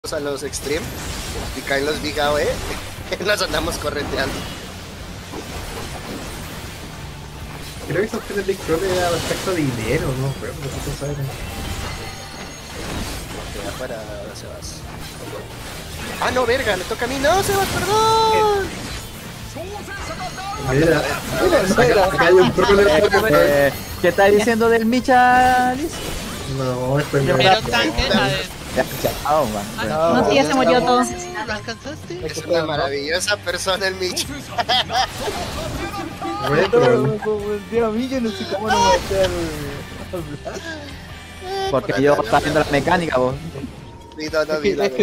a los extreme y caen los Big AOE, nos andamos correteando. Creo que esos tres Big Troll era respecto de dinero, ¿no? Pero no sé saber. Afuera, Sebas. Ah, no, verga, me toca a mí. No, Sebas, perdón. Acá hay un problema. ¿Qué estás diciendo del Micha, Liz? No, esto es Pero un tanque, Chao, man. No, sí, ya se murió todo. ¿lo alcanzaste? Es una maravillosa persona el Mitch. Tío, a mí yo no sé cómo no me voy a hablar. Porque yo estaba haciendo la mecánica, vos. Sí, no, vi la